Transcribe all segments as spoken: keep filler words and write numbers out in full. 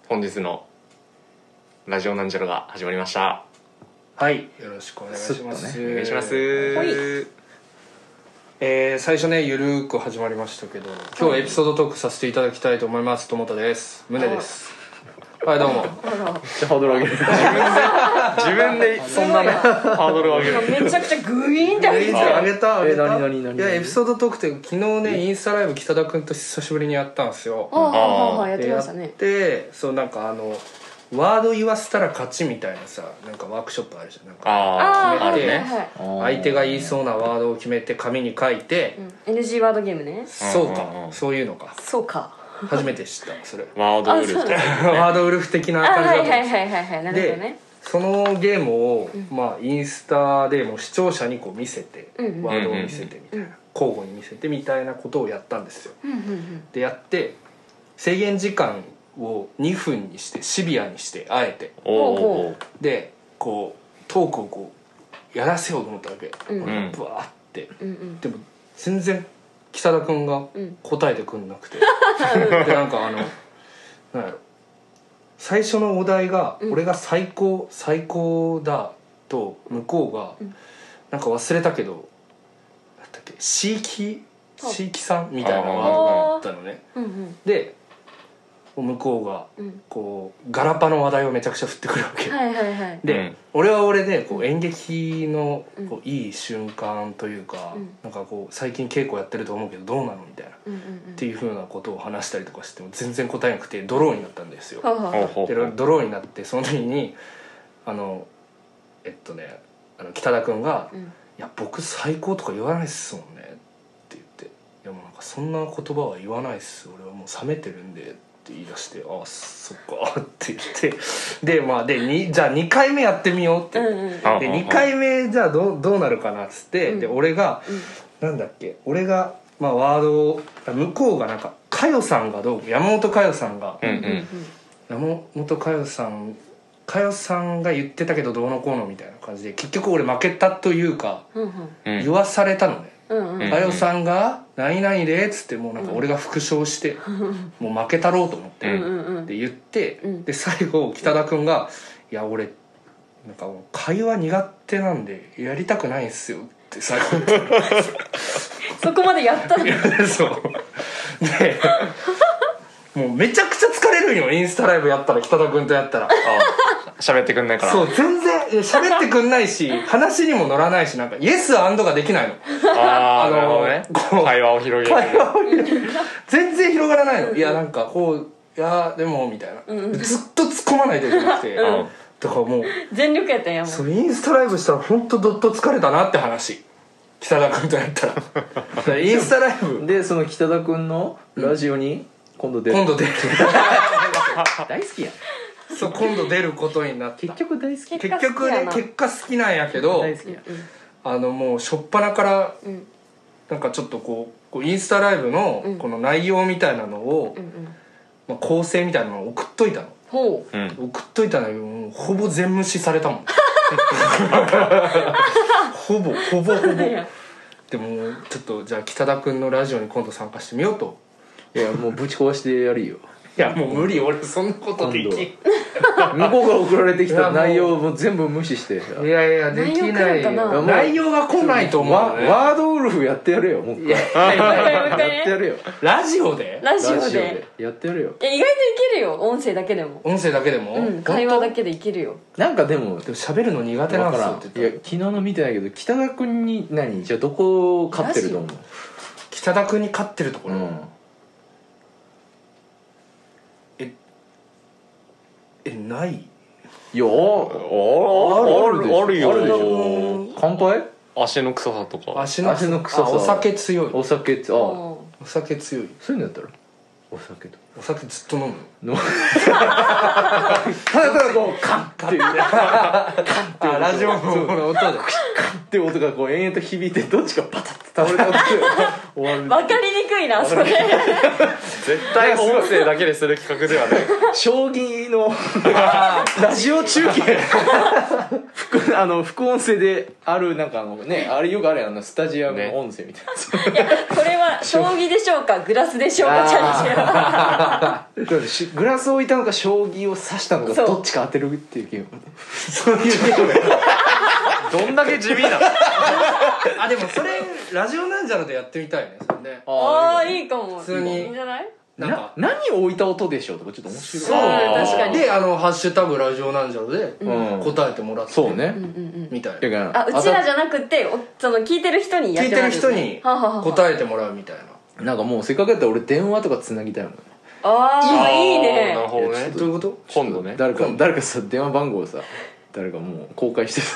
本日のラジオなんじゃらが始まりました。 はい、よろしくお願いします、 ね、お願いします。 えー、最初ねゆるーく始まりましたけど、今日はエピソードトークさせていただきたいと思います。ともたです。宗です。はいどうも。めっちゃハードル上げる。自分で自分でそんなねハードル上げる。 めちゃくちゃグイーンって上げた。上げた上げた。 え、何何何。 いやエピソードトークって昨日ねインスタライブ北田くんと久しぶりにやったんですよ。 あああやってましたね。 やってそうなんかあのワード言わせたら勝ちみたいなさなんかワークショップあるじゃん。なんかあ決めて、 ね、 相手が言いそうなワードを決めて紙に書いて、 うん、エヌジー ワードゲームね。 そうか、そういうのか。 そうか。 初めて知ったそれ。 ワードウルフ的な、 ワードウルフ的な感じだと思う。 はいはいはいはいはい。なるほどね。 でそのゲームを、うん、まあインスタでも視聴者にこう見せて、うん、ワードを見せてみたいな、うん、交互に見せてみたいなことをやったんですよ。 うんうんうん、でやって制限時間をにふんにしてシビアにしてあえておでこうトークをこうやらせようと思ったわけ、 うん、 ブワーって、 うんうん、 でも全然北田くんが答えてくんなくて、 うん、 でなんかあのなんやろ最初のお題が、うん、俺が最高最高だと向こうが、うん、なんか忘れたけどなんだっけシーキシーキさんみたいなワードがあったのね、 うんうん、で向こうがこうガラパの話題をめちゃくちゃ振ってくるわけ、 はいはいはい、 で、うん、俺は俺でこう演劇のこういい瞬間というか、うん、なんかこう最近稽古やってると思うけどどうなのみたいな、うんうんうん、っていう風なことを話したりとかしても全然答えなくてドローになったんですよ、うん、でドローになってその時にあのえっとねあの北田くんが、うん、いや僕最高とか言わないっすもんねって言って、いやもうなんかそんな言葉は言わないっす、俺はもう冷めてるんでって言い出して、あそっかって言ってでまあでにじゃあにかいめやってみようって言って、うんうん、でにかいめじゃあどう、どうなるかなっつって、うん、で俺が、うん、なんだっけ俺がまあワードを向こうがなんか佳代さんがどう山本佳代さんが、うんうん、山本佳代さん佳代さんが言ってたけどどうのこうのみたいな感じで結局俺負けたというか、うんうん、言わされたのね、うんうん、佳代さんが何々でっつってもうなんか俺が復唱して、うん、もう負けたろうと思って、うんうんうん、で言って、うん、で最後北田くんが「いや俺なんか会話苦手なんでやりたくないんすよ」って最後言ってそこまでやったのそうでもうめちゃくちゃ疲れるんよインスタライブやったら北田くんとやったら喋ってくんないからそう全然喋ってくんないし話にも乗らないしなんかイエスアンドができないのああなるほどね会話を広げる会話を広げる全然広がらないのいやなんかこういやでもみたいな、うん、ずっと突っ込まないといけなくて、うん、だからもう全力やったんやもんそうインスタライブしたら本当どっと疲れたなって話北田くんとやったららインスタライブでその北田くんのラジオに今度出る今度出る大好きやんそう今度出ることになった結局大好き結局ね結果好きなんやけど大好きや、 うん、あのもう初っ端から、うん、なんかちょっとこう、こうインスタライブのこの内容みたいなのを、うんうんまあ、構成みたいなのを送っといたの、 ほう、うん、送っといたのよほぼ全無視されたもんほぼほぼほぼでもちょっとじゃあ北田くんのラジオに今度参加してみようといやもうぶち壊してやるよいやもう無理俺そんなことでき向こうが送られてきた内容を全部無視していやいやできないよ内容が来ないと思う、ね、 ワードウルフやってやるよもう一回やってやるよラジオでラジオでやってやるよいや意外といけるよ音声だけでも音声だけでも、 うん、会話だけでいけるよなんかでもでも喋るの苦手なんですよって言ったいや昨日の見てないけど北田くんに何じゃあどこ勝ってると思う北田くんに勝ってるところ、うんえないいやあるあるよあるでしょ乾杯足の臭さとか足の臭さお酒強いお酒あお酒強いそういうのやったらお酒とお酒ずっと飲む飲むただただこうカンっていうカンっていうラジオの音でカンっていう音がこう延々と響いてどっちかパタッと倒れたって終わる分かりにくいなそれ絶対音声だけでする企画ではない将棋のラジオ中継副あの副音声であるなんかあのねあれよくあれあのスタジアムの音声みたいな、ね、 いやこれは将棋でしょうかグラスでしょうかチャレンジだってしグラスを置いたのか将棋を指したのかそうどっちか当てるっていうゲーム。 そういうゲームどんだけ地味なの。 あでもそれラジオなんじゃらでやってみたいねそれねああいいかも普通にいいんじゃないなんかな何を置いた音でしょうとかちょっと面白い。 そううん確かにであの「ハッシュタグラジオなんじゃら」でうん答えてもらってそうね。 うんうんうんみたいなだからあうちらじゃなくておその聞いてる人にやっ聞いてるてもらう人にはははは答えてもらうみたいななんかもうせっかくやったら俺電話とかつなぎたいもんね。 ああいいねなるほどねいやちょっ。 どういうこと今度ね。 誰か誰かさ電話番号をさ誰かもう公開してさ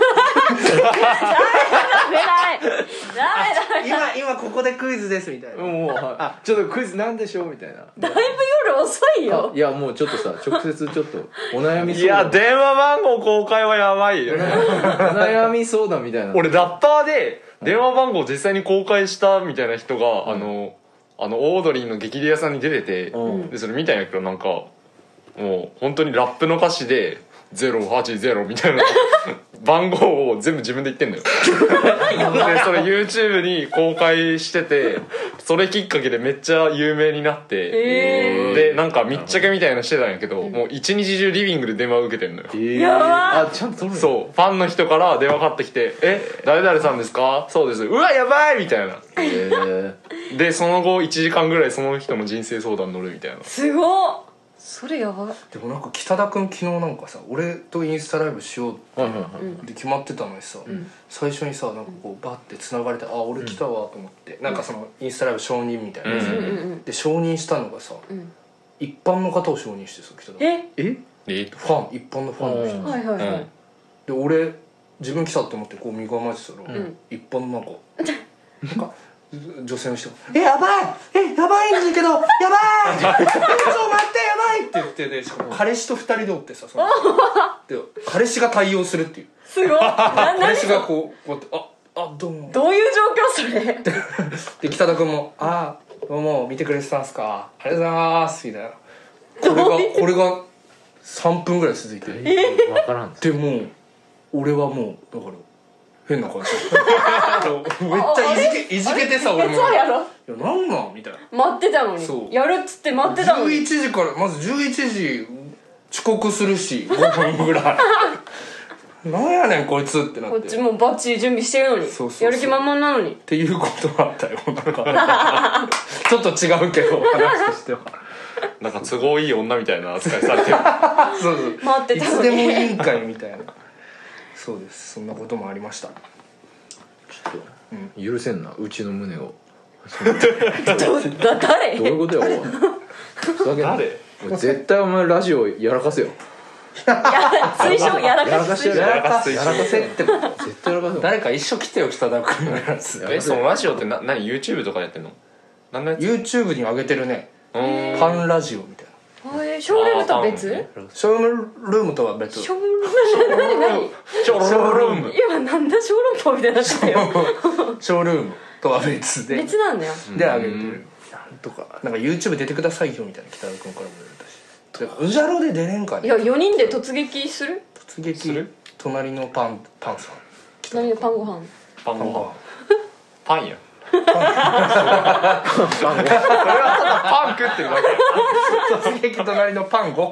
ダメないダメだ今今ここでクイズですみたいなもうあちょっとクイズなんでしょうみたいな。 だいぶ夜遅いよいやもうちょっとさ直接ちょっとお悩みいや、 相談電話番号公開はやばいよ。 お悩み相談みたいな。 俺ラッパーで電話番号実際に公開したみたいな人が、あのあのオードリーの激レアさんに出てて、 うんでそれ見たんやけど、なんかもう本当にラップの歌詞でゼロはちゼロみたいな番号を全部自分で言ってんのよ。でそれ YouTube に公開してて、それきっかけでめっちゃ有名になって、 へでなんか密着みたいなのしてたんやけど、もう一日中リビングで電話受けてんのよ。 えーやばあちゃんと取るの。 そうファンの人から電話かかってきて「え誰々さんですか？そうです」「うわやばい!」みたいな。 えーでその後いちじかんぐらいその人の人生相談乗るみたいな。 すごっそれやばでもなんか北田君昨日なんかさ俺とインスタライブしようってはいはいはいで決まってたのにさ、最初にさなんかこうバッて繋がれて「あ俺来たわ」と思って、なんかそのインスタライブ承認みたいなやつ、 うんうんうんで承認したのがさ、 ん一般の方を承認してさ北田君えええファン一般のファンの人、 うんはいはいはいで俺自分来たって思ってこう身構えてたら、 ん一般のなんかなんか女性の人が「えやばいえやばいんだけどやばいちょっと待ってやばい!」って言ってでしかも彼氏と二人でおってさそので彼氏が対応するっていうすごいな彼何氏がこうこうやって「ああどうも」 どういう状況それで北田君も「あどうも見てくれてたんすかありがとうございます」みたいなこれがこれがさんぷんぐらい続いて分からんでもう俺はもうだから変な感じめっちゃいじけいじけてさ俺もそうやろいやなんなんみたいな待ってたのそうにやるっつって待ってたの 11 に時からまずじゅういちじ遅刻するしごふんぐらいなんやねんこいつってなってこっちもうバッチリ準備してるのにそうそうそうやる気満々なのにっていうことがあったよなんかちょっと違うけど話としてはなんか都合いい女みたいな扱いされてる。 そうそう待っていたのにつでもいいんかいみたいなそうですそんなこともありましたちょっと許せんなうちの胸をどだ誰どういうことやおいふざけんな誰おい絶対お前ラジオやらかせよや推奨やらやらかし推奨かしてややらかすやらかせってこと絶対やらかせよ誰か一緒来てよ北田君のやつえそのラジオってな何 YouTube とかでやってんの？なんのやつ？ YouTube に上げてるねうーんパンラジオみたいなえーショールームとは別あーショールームとは別ショールーム何何ショールーム。 今なんだショールームみたいになったよショールームとは別で別なんだよで上げてるなんとかなんか YouTube 出てくださいよみたいな北田君からも言われたしでうじゃろで出れんかねいやよにんで突撃する突撃隣のパンパンさん何のパンご飯パンご飯。 パンご飯パンや。それはただパン食ってるだけ。 突撃隣のパンご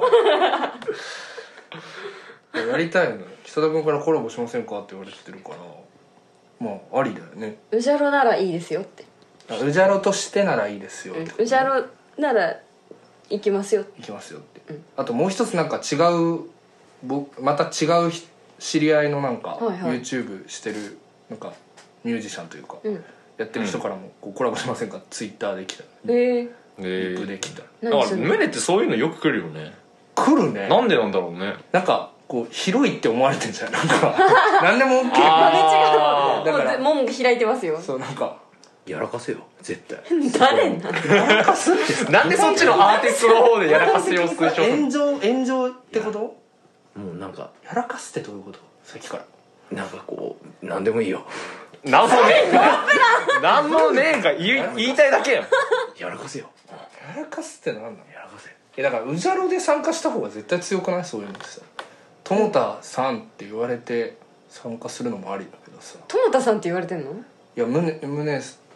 やりたいのよ北田君からコラボしませんかって言われてるからまあありだよねうじゃろならいいですよってうじゃろとしてならいいですよってことねうじゃろなら行きますよ行きますよって、あともう一つなんか違うぼまた違うひ知り合いのなんか、 はいはい YouTube してるなんかミュージシャンというか、 うんやってる人からもこうコラボしませんか Twitter で来たえー、 リえップで来ただから何するの胸ってそういうのよく来るよね。 来るねなんでなんだろうね。 なんかこう広いって思われてんじゃんなんか何でも OK あ豆違うもうだからもう開いてますよそうなんかやらかせよ絶対誰なんなんでそっちのアーティストの方でやらかすよ推奨する炎上炎上ってこともうなんかやらかすってどういうことさっきからなんかこうなんでもいいよなんもねえんかなんもねえんか言い言いたいだけやん。 やらかせよやらかすってなんなのやらかせえだからうじゃろで参加した方が絶対強くないそういうのってさ友田さんって言われて参加するのもありだけどさ友田さんって言われてんのいや宗宗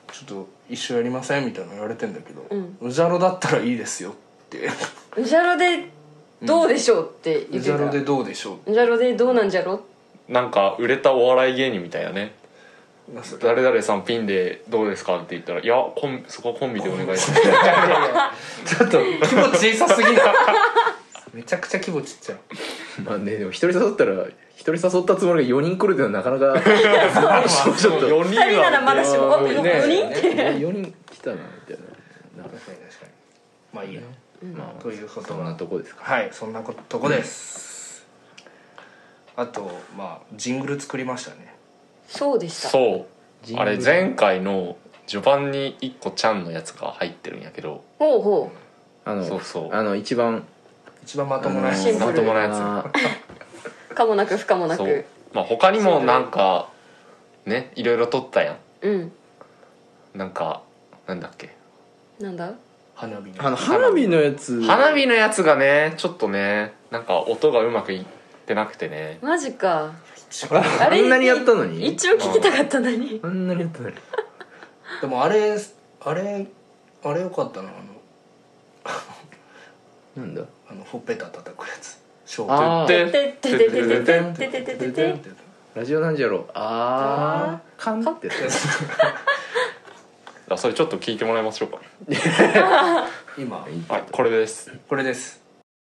ちょっと一緒やりませんみたいなの言われてんだけど、 うんうじゃろだったらいいですよってうじゃろでどうでしょうって言ってた、 うじゃろでどうでしょうじゃろでどうなんじゃろ。 なんか売れたお笑い芸人みたいなね。 うな誰々さんピンでどうですかって言ったら、いやコンそこはコンビでお願いしますちょっと規模小さすぎるめちゃくちゃ規模ちっちゃい。 まあね、でも一人誘ったら一人誘ったつもりがよにん来るっていうのはなかなかちょっとよにんふたりならまだしも、およねよにんってよにん来たなみたいな。 確かに確かに。まあいいや、 まあということそんなはとこですか。 はい、そんなことこです、あとまあジングル作りましたね。 そうでした。 そうジングルあれ前回の序盤にいっこちゃんのやつが入ってるんやけど、 ほうほあのそうそうあの一番一番まともなやつシンプルまともなやあう、かもなく不可もなつ。そうく。 まあ他にもなんかねいろいろ撮ったやん。 うん。 なんかなんだっけ、 なんだ。 花火あの花火のやつ花火のやつがねちょっとねなんか音がうまくいってなくてね。 マジか。 あんなにやったのに一応聞きたかったのに。 あんなにやったのにでもあれあれあれよかったな、あのなんだあのほっぺた叩くやつ。ショあーーでててててててててててて。 ラジオなんじゃろうあーカンってやつあそれちょっと聞いてもらいましょうか。 今はいこれです。 これです。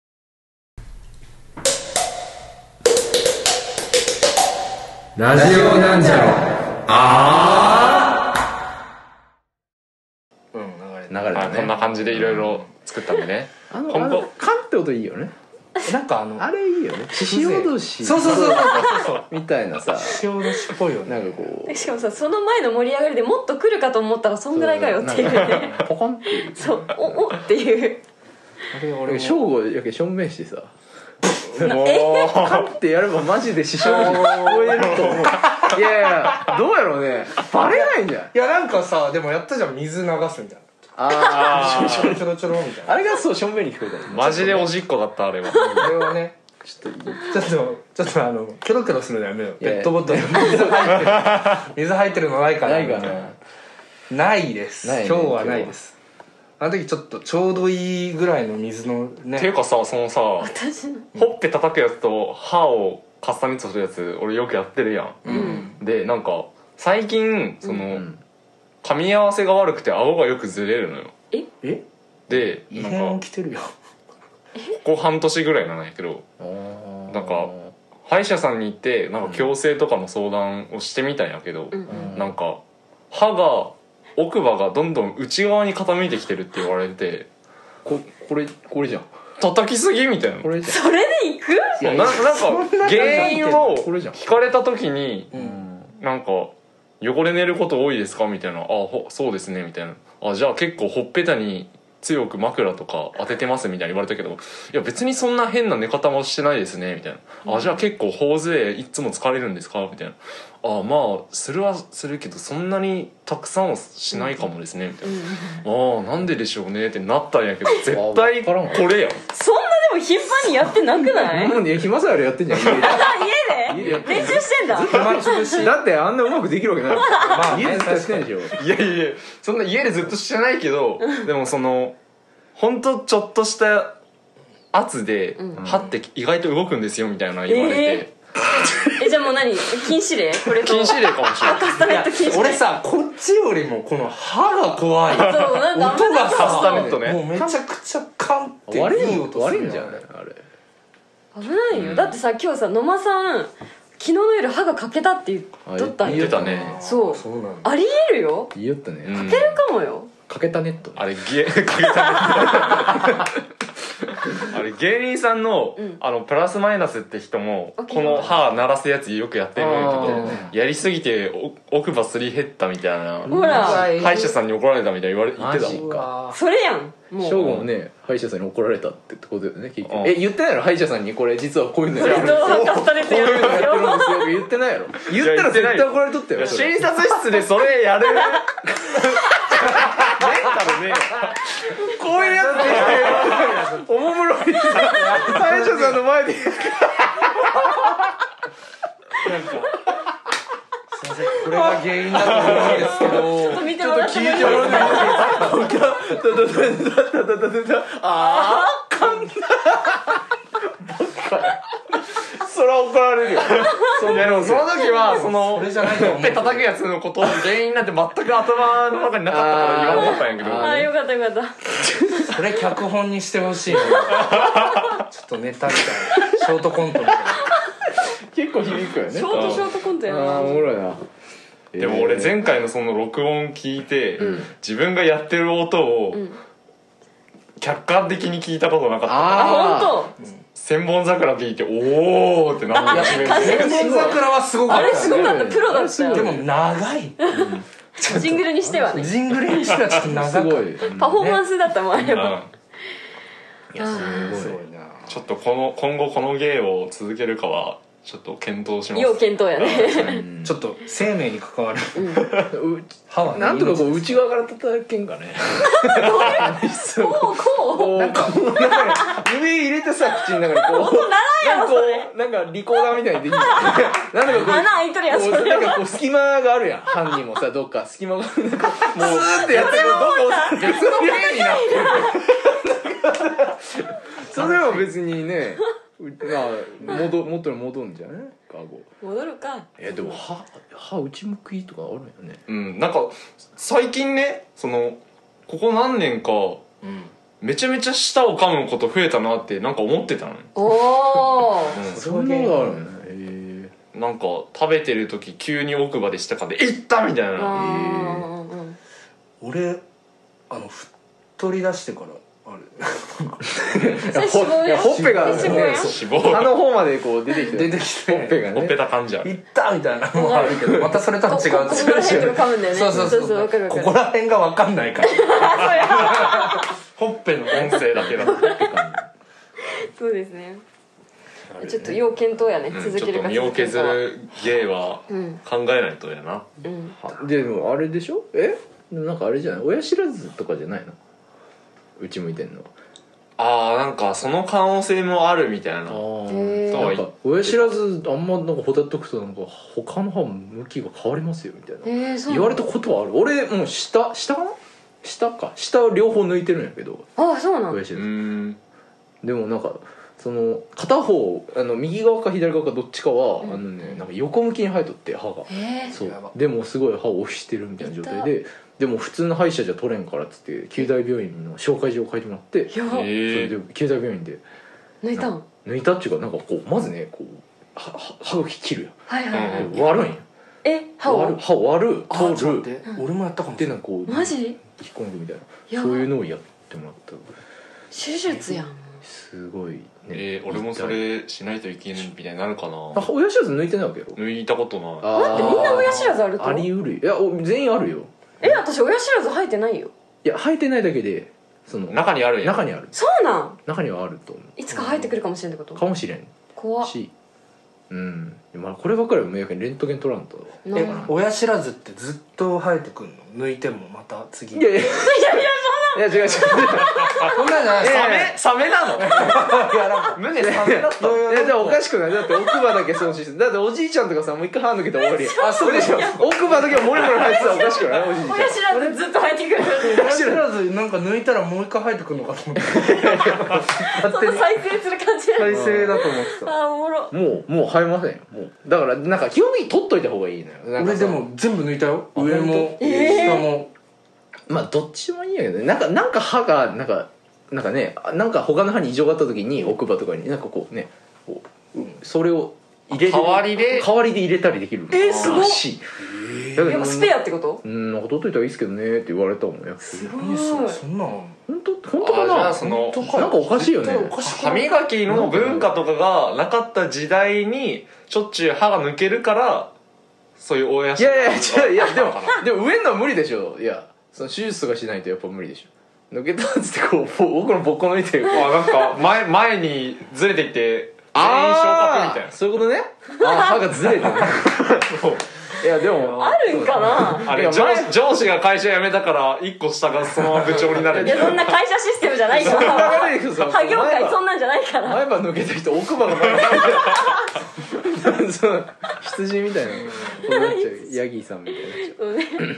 ラジオなんじゃろううん、流れて流れたねはいこんな感じでいろいろ作ったんでね。 あの本当あのカンって音いいよねなんかあのあれいいよね獅子おどしそうそうそうそうそうみたいなさ塩出しっぽいよね。 なんかこうしかもさ、その前の盛り上がりでもっと来るかと思ったらそんぐらいかよっていうね。 ポコンっていうそう、おおっていう。 あれ俺も俺正吾やけ正面してさおーカンってやればマジで獅子おどし聞こえると思ういやいやどうやろうねバレないんじゃんいやなんかさでもやったじゃん、水流すみたいあな、ちょろちょろちょろみたいな。 ああれがそう正面に聞こえたのマジでおじっこだったあれは。 これはねちょっとちょっとちょっとあのキョロキョロするのやめよう。 いやペットボトル水入ってる水入ってるのないかなないかなみたいないです、 ないね今日はないです。あの時ちょっとちょうどいいぐらいの水のね。 ていうかさそのさ私の。 ほっぺ叩くやつと歯をカスタネットするやつ俺よくやってるやん。 うんでなんか最近その、 うん噛み合わせが悪くて顎がよくずれるのよ。 えで異なんか変起きてるよ。 ここ半年ぐらいなんやけど、 あーなんか歯医者さんに行ってなんか矯正とかの相談をしてみたんやけど、 うんうんなんか歯が奥歯がどんどん内側に傾いてきてるって言われて、 ここれこれじゃん叩きすぎみたいな。 これじゃんそれで行く？ いやななんか原因をこれじゃん聞かれた時にうんなんか汚れ寝ること多いですかみたいな、あほそうですねみたいな、あじゃあ結構ほっぺたに強く枕とか当ててますみたいに言われたけど、いや別にそんな変な寝方もしてないですねみたいな、あじゃあ結構頬杖いつも疲れるんですかみたいな、あまあするはするけどそんなにたくさんはしないかもですねみたいな、ああなんででしょうねってなったんやけど絶対これやん。 そんなでも頻繁にやってなくない？ なんで暇さえあれやってんじゃん家であ、家で練習してんだ。 暇つぶし。 だってあんなうまくできるわけないまあね家でずっとやってんでしょいやいやいやそんな家でずっとしてないけどでもそのほんとちょっとした圧でうん歯って意外と動くんですよみたいな言われて、 ええ、じゃあもう何？禁止令？これと禁止令かもしれない。 カスタネット禁止令。 俺さこっちよりもこの歯が怖い。 そうなんか音がさカスタネットねもうめちゃくちゃカンって悪いいい音する悪いんじゃないあれ危ないよ、 うんだってさ今日さ野間さん昨日の夜歯が欠けたって言っとったんよ。 言ってたね。 そうそうなんだ。 ありえるよ。 言いよったねうん欠けるかもよ。 かけたネットあれゲかけたねあれ芸人さんの、 うんあのプラスマイナスって人もオッケーこの歯鳴らすやつよくやってるんやけあどーやりすぎてお奥歯すり減ったみたいなほら歯医者さんに怒られたみたいに言われ言ってたもん。 マジかそれやんもう。 翔吾もね歯医者さんに怒られたってことだよね結局うんえ言ってないの歯医者さんにこれ実はこういうのそれやってるんですよとカスタネットやるんですこういうのやってるんよ。 ですよ言ってないやろ言ったら絶対怒られとったいやよそれ診察室でそれやれるメンタルねこういうやつでおもむろに歯医者さんの前ですいませんこれが原因だと思うんですけど、 ちょっと見てもらってもいいですちょっと聞いてもらか？ ってあーかんそれは怒られるよ。 いやでもその時はそのそれじゃないと思うほっぺ叩くやつのことの原因なんて全く頭の中になかったから言わなかったんやけど、 あーよかったよかった。 それ脚本にしてほしいな。ちょっとネタみたいなショートコントみたいな。 結構響くよね。 ショートショートコントやあーおな。 もろいな。 でも俺前回のその録音聞いて、自分がやってる音を客観的に聞いたことなかったから、 あ、 あ本千本桜聞いておーってなって自分で千本桜はすご当。あれかったよね。 すごかった、プロだったよ。 でも長い。 ジングルにしてはね。 ジングルにしてはちょっと長かった。 すごい。 パフォーマンスだったもん、あれうんは。 いやすすごいごいな。 ちょっとこの今後この芸を続けるかはちょっと検討します。 要検討やね。 ちょっと生命に関わる。 う歯はねなんとかこう内側から叩けんかね。 こうここうなんか指入れてさ口の中にこうなんかこうなんかリコーダーみたいにできる。なんだかう。 こう穴開いとるやつ。 こうなんかこう隙間があるやん。歯にもさどっか隙間がある。なんかもうスーってやってこうどっか押す別の芸になってる。それは別にね、うまあ戻元に戻るんじゃない？カゴ。 戻るか。 えでも歯歯内向きとかあるよね。 うんなんか最近ねそのここ何年かうん。 めちゃめちゃ舌を噛むこと増えたなってなんか思ってたの。 おー。 うんそんなのがあるね。へなんか食べてる時急に奥歯で舌かんで「いった!」みたいな。 あー俺あの太り出してからある。 それ脂肪いやほっぺがね脂肪や脂肪歯の方までこう出てきて出てきてほっぺがね。 ほっぺた感じある。 いったみたいなのもあるけど、またそれとは違う。 ここここら辺とか噛むんだよね。 そうそうそう。 そうそうわかるわかるここら辺がわかんないから。ほっぺの音声だけだ。 そうですね。ちょっと要検討やね。 うん続けるかちょっと身を削る芸はうん考えないとやな。 うん。 でもあれでしょ？え？なんかあれじゃない？親知らずとかじゃないの？内向いてんの。 あーなんかその可能性もあるみたいな。 へーとは言っなんか親知らずあんまなんかほたっとくとなんか他の歯向きが変わりますよみたいな、 えー、そう言われたことはある。俺もう下下かな下か下を両方抜いてるんやけどあ、そうなんう親知らずーんでもなんかその片方あの右側か左側かどっちかは、 うんあのねなんか横向きに生えとって歯がえー、 そうやばでもすごい歯を押してるみたいな状態ででも普通の歯医者じゃ取れんからっつって九大病院の紹介状を書いてもらってやばそれえで九大病院で抜いたん抜いたっていうかなんかこうまずねこうはは歯茎切るやんはいはいはい、 うん割るんやえ、歯を割る歯を割るあ、ちょっと取る待って。俺もやったかもしでれない。 なんかこうマジ引っ込んでみたいなやばそういうのをやってもらった手術やん。 すごいねえー、俺もそれしないといけないみたいになるかな。 あ親知らず抜いてないわけよ抜いたことない。 待ってみんな親知らずあるとありうるいやお全員あるよえ、私親知らず生えてないよ。 いや生えてないだけでその中にあるんや。 中にあるそうなん中にはあると思いつか生えてくるかもしれんってことうかもしれん怖っ。 しうんまあこればっかりは迷惑にレントゲン取らんとなえ、親知らずってずっと生えてくんの？抜いてもまた次。 いやいやいや違う違う違うそんなんじゃない。 サメサメなの？ いやなんか胸サメだったの？ いやじゃあおかしくないだって奥歯だけ損失してだっておじいちゃんとかさもう一回歯抜けたら終わりやあそうでしょ奥歯だけはモリモリ生えてたらおかしくないおじいちゃん親知らずずっと生えてくる。 親知らずなんか抜いたらもう一回生えてくるのかと思って。 そんな再生する感じや再生だと思ってたあー、おもろ。 もうもう生えませんよもうだからなんか基本的に取っといた方がいいのよなんかさ俺でも全部抜いたよ。 あ上も本当えー下も。 まあどっちもいいんやけどねなんかなんか歯がなんかなんかねなんか他の歯に異常があった時に奥歯とかになんかこうねこうそれを入れる代わりで代わりで入れたりできるえーすごっらしいだけどやっぱスペアってことうんなんか取っといた方がいいですけどねって言われたもんやすご何それい。 そんなの。 本当本当かあじゃなあその本当かよなんかおかしいよね絶対おかしく歯ない磨きの文化とかがなかった時代にしょっちゅう歯が抜けるからそういう親知らいやいやずが違ういやでもあったのかなでも植えんのは無理でしょいやその手術とかしないとやっぱ無理でしょ抜けたっつってこうぼ僕のボッコ抜いてこうあなんか前前にずれてきて全員昇格みたいな。 そういうことねあー歯がずれてねいやでもあるんかな。 あれ上いや前司上司が会社辞めたから一個下がそのまま部長になるみいや、 たいな。 そんな会社システムじゃないかそんなら。 流れでいくぞ作業界そんなんじゃないから。 前歯抜けた人奥歯が前歯抜けたそう羊みたいなことになっちゃうヤギさんみたいになっちゃそうね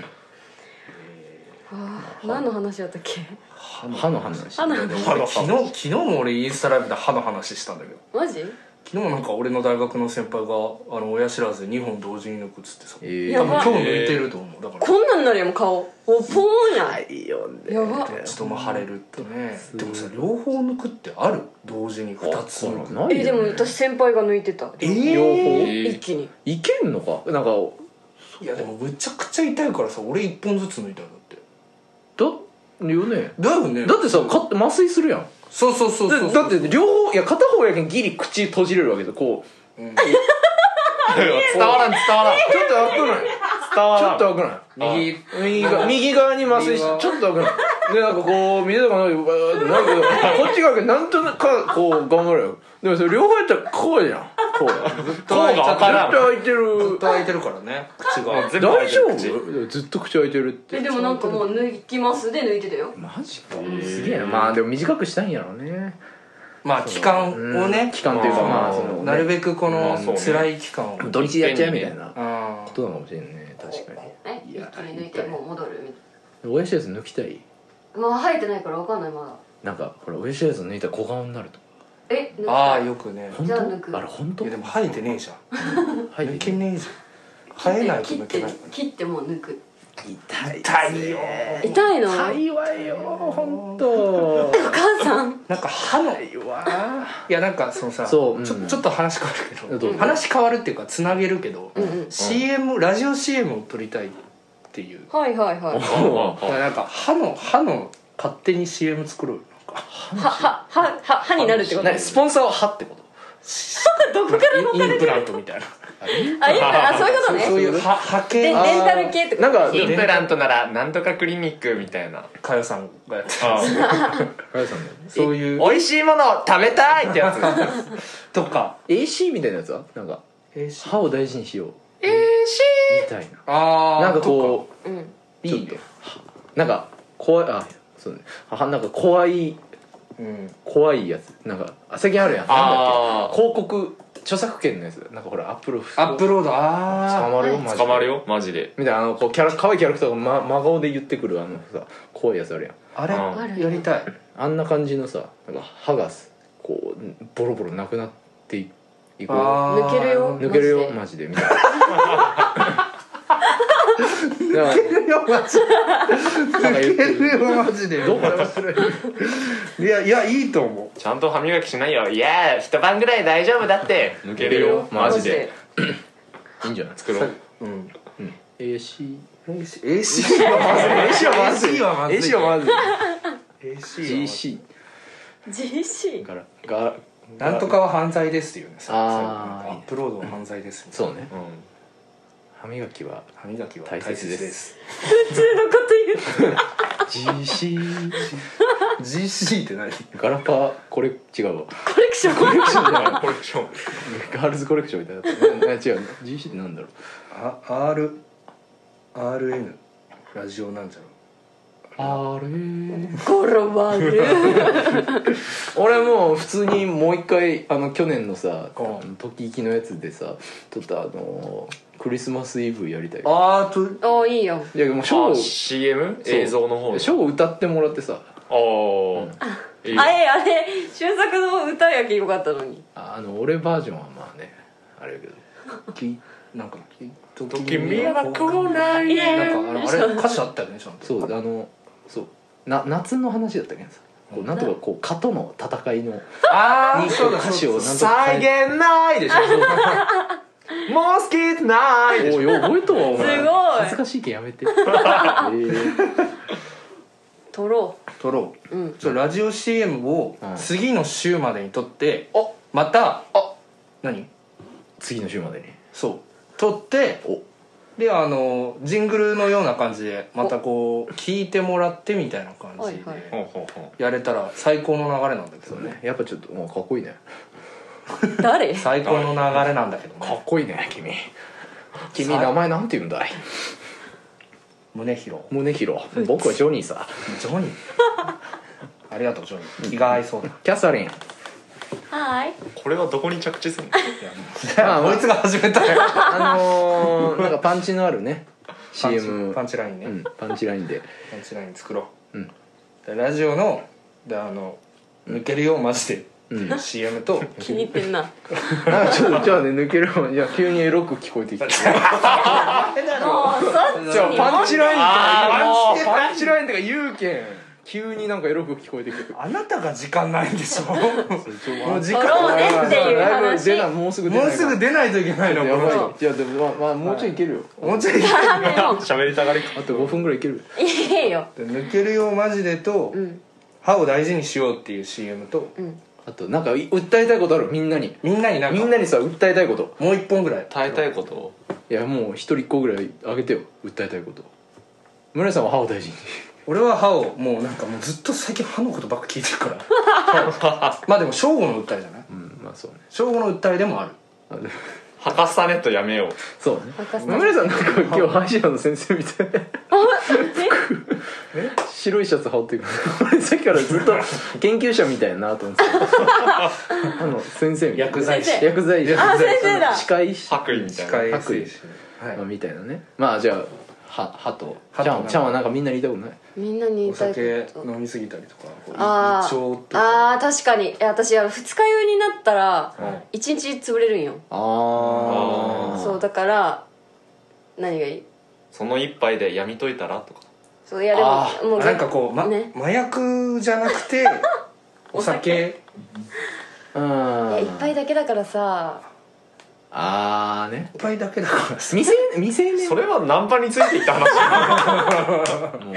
あ何の話だったっけ？ う歯の話歯の話歯の昨日昨日も俺インスタライブで歯の話したんだけど、 マジ？ 昨日なんか俺の大学の先輩があの親知らずでにほん同時に抜くっつってさ、 えーやば今日抜いてると思う。だからこんなんなるやん顔おポーンやん、 はいよねやばちょっとまあ腫れるってね。 うんでもさ両方抜くってある？同時にふたつ抜く。 ないよねえでも私先輩が抜いてた、 えー両方一気に。 いけんのかなんかいやでもむちゃくちゃ痛いからさ俺いっぽんずつ抜いたんだって。 だよねだよね。 だってさか麻酔するやんそうそうそうそう。 だだって両方いや片方やけんギリ口閉じれるわけでこううん伝わらん伝わらんちょっと開くない伝わらんちょっと開くない右右が右側に麻酔し右側ちょっと開くないでなんかこう水とか飲んでバーってなるけどこっち側がなんとなくかこう頑張るよでもそれ両方やったらこうじゃんこうずっと開いちゃってこうが分からん開いてるずっと開いてるからね口が。 もう全部開いて大丈る口夫ずっと口開いてるってえでもなんかもう抜きますで抜いてたよ。 マジかすげえなまあでも短くしたいんやろうねまあ期間をね期間というかまあまあそのねなるべくこのまあそうね辛い期間を。 土日でやっちゃうみたいなあことなのかもしれんね確かえ一気いやに抜いてもう戻るみたいに親知らず抜きたいな。まあ生えてないから分かんないまだ。 なんかほら親知らず抜いたら小顔になるとかえ抜きたいああよくね。 本じゃあ抜く当あれ本当いやでも生えてねえじゃん。 はい抜けねえじゃん。生えないと切って抜けない。 切ってもう抜く。 痛い痛いよ痛いの？ 痛いわよ本当お母さんなんか歯の痛いわいやなんかそのさそううんちょちょっと話変わるけどどうぞ話変わるっていうかつなげるけど、 うんうんシーエム ラジオ シーエム を撮りたいっていう。 はいはいはい。 だからなんか歯の歯の勝手に シーエム 作ろうよなんかはははは歯になるってこと？ 何スポンサーは歯ってことどこから持ってるインプラントみたいなあいいんだあそういうことね。 そういう歯歯で系デンタル系ってこと？ なんかインプラントならなんとかクリニックみたいなかよさんがやってるあかよさんねそういう美味しいものを食べたいってやつとかエーシー みたいなやつはなんか歯を大事にしようえーしみたいなああなんかこううんいいねなんか怖いあそうねはなんか怖いうん怖いやつなんかあ最近あるやんなんだあっけ広告著作権のやつなんかほらアップロアップロード捕あまるよはいマジで捕まるよマジでみたいなあのこうキャラ可愛いキャラクターが、ま、真顔で言ってくるあのさ怖いやつあるやんああれうんあるやりたいあんな感じのさなんか歯がこうボロボロなくなっていくあー抜けるよ抜けるよママジでみたいな抜けるよマジなんか言ってるよマジでどうかなそれいやいやいいと思ちゃんと歯磨きしないよいや一晩ぐらい大丈夫だって抜けるよマジでいいんじゃない作ろうううんエーシーエーシー エーシー はまずいエーシー はまずいエーシー はまずいエーシー はまずいエーシージーはシジーシーーからがなんとかは犯罪ですっていうねさあーアップロードは犯罪ですそうねうん歯磨きは歯磨きは大切です普通のこと言うジーシージーシー って何ガラパーこれ違うわコレクションコレクションじゃないコレクションガールズコレクションみたいなな違う ジーシー ってなんだろうあ R RN ラジオなんじゃろあれーゴロワル俺もう普通にもう一回あの去年のさうん時行きのやつでさちょっとあのクリスマスイブやりたいあーとあいいよいやもうショーあをシーエムそう映像の方ショーを歌ってもらってさあーいいよあれあれ周作の歌やけよかったのにああの俺バージョンはまあねあれやけどきなんかと君は来ないなんかあのあれ歌詞あったよねちゃんとそうあのそうな夏の話だったけどさこうなんとかこう蚊との戦いのあにこう歌詞をなんとか再変え現ないでしょもう好きってないでしょおいよ覚えとわお前すごい恥ずかしいけんやめてえー撮ろ撮ろうううんちょラジオ シーエム をうん次の週までに撮ってあまたあ何次の週までにそう撮っておであのジングルのような感じでまたこう聞いてもらってみたいな感じはいはいでほうほうほやれたら最高の流れなんだけどねそうねやっぱちょっともうかっこいいね誰最高の流れなんだけどかっねこいいね君君名前なんて言うんだい宗弘宗弘僕はジョニーさジョニーありがとうジョニー気が合いそうだキャサリンはい。 これはどこに着地するの？ まあこいつが始めたよ。 あのー、なんかパンチのあるね シーエムパンチラインね、 うん、パンチラインでパンチライン作ろう、 うん、 でラジオのであの抜けるよマジで、 うん、 シーエム と気に入ってんな。 なんかちょっとじゃあね抜けるよいや急にエロく聞こえてきたもうそっちじゃあにパンチラインとあーかパンチラインとか言うけん急になんかエロく聞こえてくるあなたが時間ないんでしょもう時撮ろうねっていう話。 出ないもうすぐ出ないもうすぐ出ないといけないのやばいこのよいやでもまあ、まあ、もうちょいいけるよ、 人もうちょいダメよ。 喋りたがりか。 あとごふんぐらいいけるいいよ。 で抜けるよマジでと、 うん。 歯を大事にしようっていう シーエム と、 うん。 あとなんかい訴えたいことあるみんなにみんなになんかみんなにさ訴えたいこともう一本ぐらい耐えたいことを。 いやもう一人一個ぐらいあげてよ訴えたいこと村井さんは歯を大事に俺は歯をもうなんかもうずっと最近歯のことばっか聞いてるからまあでも正吾の訴えじゃないうんまあそうね正吾の訴えでもあるあでもはかさねとやめよう。 そうね任せて村井さんなんか今日歯医者の先生みたい白いシャツ羽織ってくる俺さっきからずっと研究者みたいなと思ってたあの先生みたいな薬剤師先生薬剤師あ先生だ。 歯科医師白衣みたいな。 歯科衛白衣生士はいまあみたいなねまあじゃあ歯歯とちゃ歯とんちゃんはなんかみんなに言いたことないみんなに言いおたい酒こと。 飲みすぎたりとかこうあ胃腸とかあー確かに。いや私あの二日酔いになったらうん一日潰れるんよ。 ああそうだから何がいい？ その一杯でやみといたらとか。 そういやでもあもうなんかこう、まね。 麻薬じゃなくてお酒うんいや一杯だけだからさ。 ああね一杯だけだからさ未成未成年それはナンパについていった話。 もう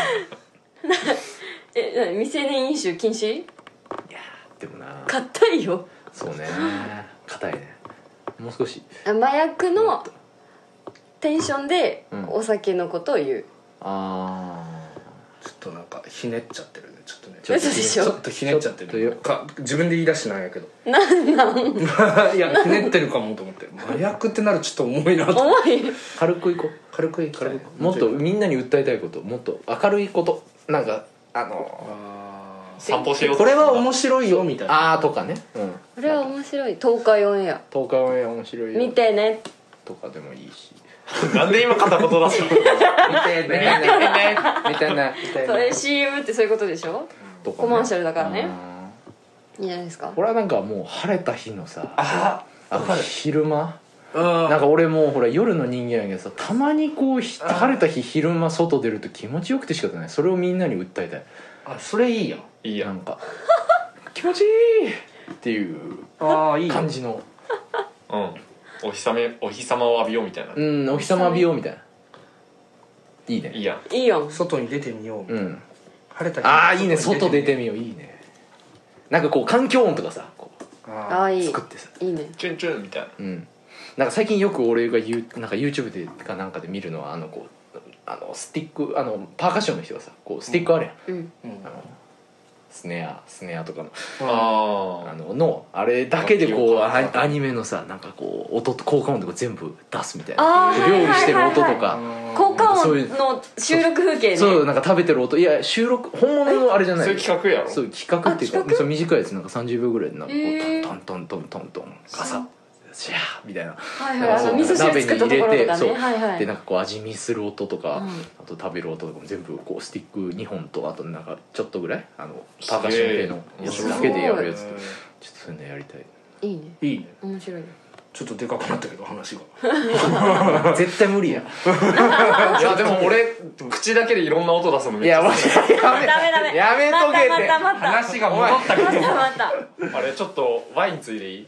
え何未成年飲酒禁止？ でもな硬いよ。 そうね硬いねもう少し麻薬のテンションでうんお酒のことを言う。 あちょっとなんかひねっちゃってるねちょっとねちょっと嘘でしょちょっとひねっちゃってちょっるか自分で言い出してないんやけどなんなんいやひねってるかもと思って麻薬ってなるとちょっと重いなと思って重い。 ー軽くいこう軽くいきたいもっとみんなに訴えたいこともっと明るいことなんかあのあー散歩しよう。 これは面白いよみたいなあーとかねうんこれは面白い。東海オンエア東海オンエア面白いよ見てね。 とかでもいいしなんで今片言出すの？ 見てねみたいなそれ シーエム ってそういうことでしょ。 とかねコマーシャルだからね。 うんいいじゃないですか。 これはなんかもう晴れた日のさああの昼間うんなんか俺もうほら夜の人間やけどさたまにこうひ晴れた日昼間外出ると気持ちよくて仕方ないそれをみんなに訴えたいあそれいいやんいいや。 なんんか気持ちいいっていうああいい感じのうん。お日様お日様を浴びようみたいな。 うんお日様美容みたいないいねいいや。 いいよ。 外に出てみよううん晴れた日ああいいね外に出てみよういいねなんかこう環境音とかさこうあああいい。 作ってさいいね。 チュンチュンみたいな。 うんなんか最近よく俺が言うなんか YouTube でかなんかで見るのはあのこうあのスティックあのパーカッションの人がさこうスティックあるやん、 うん。 うんあのスネアスネアとかのああののあれだけでこう楽器をアアニメのさなんかこう音と効果音とか全部出すみたいあーな料理してる音とはいはいか効果そういう音の収録風景ね。 そうなんか食べてる音いや収録本物のあれじゃあ。 ないそういう企画やろ。 そう企画っていうあ企画かそう短いやつなんかさんじゅうびょうぐらいでなんかこへーうトントントントントントンガサッシャーみたいなはいはい。あそうの味噌汁作ったところとかそうね。はいはい。 でなんかこう味見する音とか、 うんあと食べる音とかも全部こうスティックにほんとあとなんかちょっとぐらいあのパーカッション系のやつだけでやるやつとちょっとそういうのやりたいいいね。 いいね面白いよ。 ちょっとでかくなったけど話が絶対無理やいやでも俺口だけでいろんな音出すのめっちゃいやマジやめダメダメ。 やめとけってまたまたまた。 話が戻ったけどまたまた。 あれちょっとワインついでいい？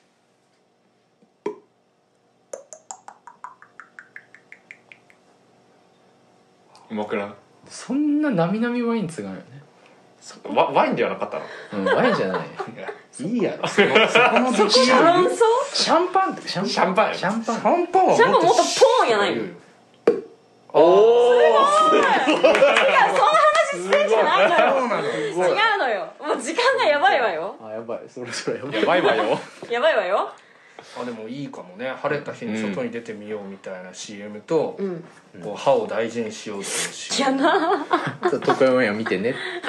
うまくない？ そんななみなみワインつがんよねワワインではなかったな。 うんワインじゃないいいやろそのそこの時シャンソシャンパンってシャンパンシャンパンよシャンパンシャンパンはシャンパンもっとポーンやないの。 おお違う、そんな話してんじゃないのよ。 そうなの違うのよ。もう時間がやばいわよ。 あやばいそれそれやばいやばいわよ。 やばいわよ。 あでもいいかもね晴れた日に外に出てみようみたいな シーエム と、 うん。 こう歯を大事にしようっていう シーエムやな。 そう東海オンエア見てね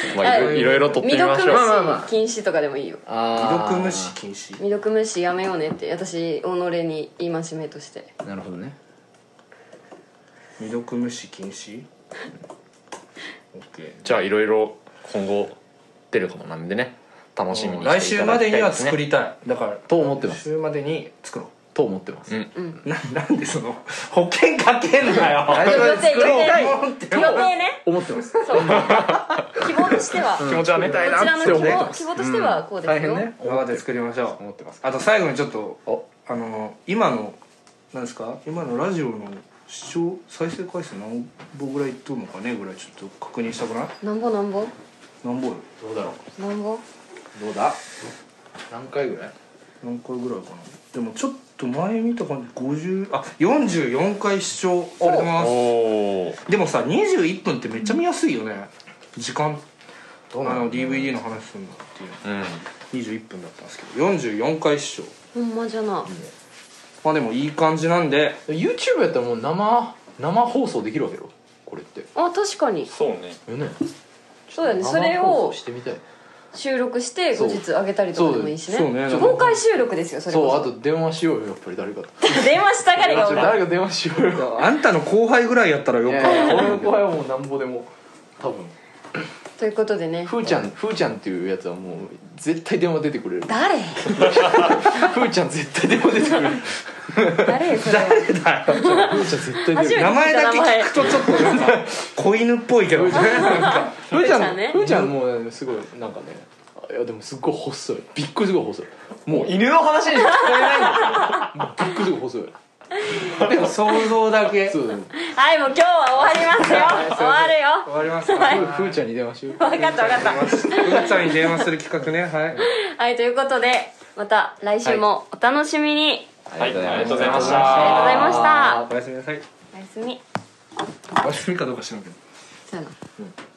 まあいろいろいろ撮ってみましょう。 未読まあまあまあ無視禁止とかでもいいよ。 あ未読無視禁止。 未読無視やめようねって私己に戒めとしてなるほどね。 未読無視禁止。オッケー。 じゃあいろいろ今後出るかもなんでね、楽しみに来していただ週までにはきたいですね。 作りたい。だからと思ってます来週までに作ろう。 と思ってます。 うんななんでその保険かけんなよ。 大丈夫予定予定予予定ね。 思ってます。 そう希望としては気持ちはね。 こちらの希って思って望ます希望としてはこうですよ、 大変ね。 今まで作りましょう。 思ってます。 あと最後にちょっとおあの今のなんですか今のラジオの視聴再生回数何本ぐらいいっとるのかねぐらいちょっと確認したくない？ なんぼなんぼ何本？ どうだろう。 なんぼどうだ。何回ぐらい？ 何回ぐらいかな。でもちょっと前見た感じごじゅうあよんじゅうよんかい視聴されてます。 おお。 でもさにじゅういっぷんってめっちゃ見やすいよね。時間どうなのあの ディーブイディー の話するのっていううん。 にじゅういっぷんだったんですけどよんじゅうよんかい視聴。 ほんまじゃな。 まあでもいい感じなんで YouTube やったらもう生生放送できるわけよ。これって。 あ確かにそうね。 よね。 そうだよね。それ生放を送してみたい。 収録して後日上げたりとかでもいいしね。 そうそうね公開収録ですよそれそう、 こあと電話しようよ、やっぱり誰かと。 そ電話したがりがおる。 誰か電話しようよ。 あんたの後輩ぐらいやったらよくいやいや俺の後輩はもうなんぼでも多分ということでね。 ふーちゃんふーちゃんっていうやつはもう絶対電話出てくれる。 誰ふーちゃん絶対電話出てくれる。 誰それは。 誰だよふーちゃん絶対出てくる。 名前だけ聞くとちょっとなんか子犬っぽいけどねなんかふーちゃんふーちゃんねふーちゃんもうすごいなんかね、いやでもすっごい細い、びっくりすごい細い、もう犬の話に聞こえないんだもうびっくりすごい細い。 でも想像だけそうだね。 はいもう今日は終わりますよ。終わるよ。 終わりますかはいふーちゃんに電話しよう。 分かった分かった。 ふーちゃんに電話する企画ねはいはいということでまた来週もお楽しみに。 はい、ありがとうございましありがとうございました。 おやすみなさいおやすみ。 おやすみかどうか知らんけどそうやな。